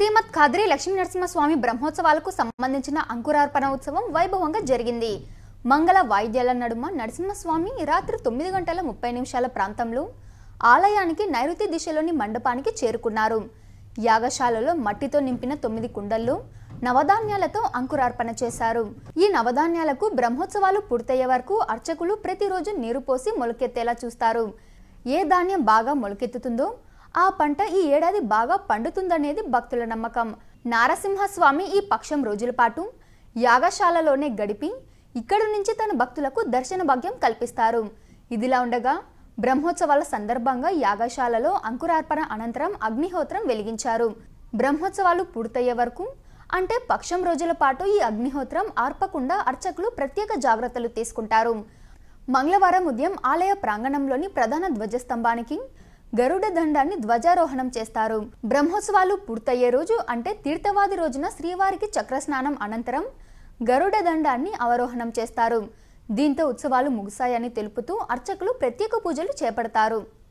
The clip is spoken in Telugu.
శ్రీమద్ కదిరి లక్ష్మీ నరసింహస్వామి బ్రహ్మోత్సవాలకు సంబంధించిన అంకురార్పణ ఉత్సవం వైభవంగా జరిగింది. మంగళ వాయిద్యాల నడుమ నరసింహస్వామి రాత్రి 9:30 ప్రాంతంలో ఆలయానికి నైరుతి దిశలోని మండపానికి చేరుకున్నారు. యాగశాలలో మట్టితో నింపిన 9 కుండల్లో నవధాన్యాలతో అంకురార్పణ చేశారు. ఈ నవధాన్యాలకు బ్రహ్మోత్సవాలు పూర్తయ్యే వరకు అర్చకులు ప్రతిరోజు నీరు పోసి మొలకెత్తేలా చూస్తారు. ఏ ధాన్యం బాగా మొలకెత్తుతుందో ఆ పంట ఈ ఏడాది బాగా పండుతుందనేది భక్తుల నమ్మకం. నారసింహస్వామి ఈ పక్షం రోజుల పాటు యాగశాలలోనే గడిపి ఇక్కడి నుంచి తన భక్తులకు దర్శన భాగ్యం కల్పిస్తారు. ఇదిలా ఉండగా బ్రహ్మోత్సవాల సందర్భంగా యాగశాలలో అంకురార్పణ అనంతరం అగ్నిహోత్రం వెలిగించారు. బ్రహ్మోత్సవాలు పూర్తయ్యే వరకు అంటే పక్షం రోజుల పాటు ఈ అగ్నిహోత్రం ఆర్పకుండా అర్చకులు ప్రత్యేక జాగ్రత్తలు తీసుకుంటారు. మంగళవారం ఉదయం ఆలయ ప్రాంగణంలోని ప్రధాన ధ్వజస్తంభానికి గరుడ దండాన్ని ధ్వజారోహణం చేస్తారు. బ్రహ్మోత్సవాలు పూర్తయ్యే రోజు అంటే తీర్థవాది రోజున శ్రీవారికి చక్రస్నానం అనంతరం గరుడ దండాన్ని అవరోహణం చేస్తారు. దీంతో ఉత్సవాలు ముగిశాయని తెలుపుతూ అర్చకులు ప్రత్యేక పూజలు చేపడతారు.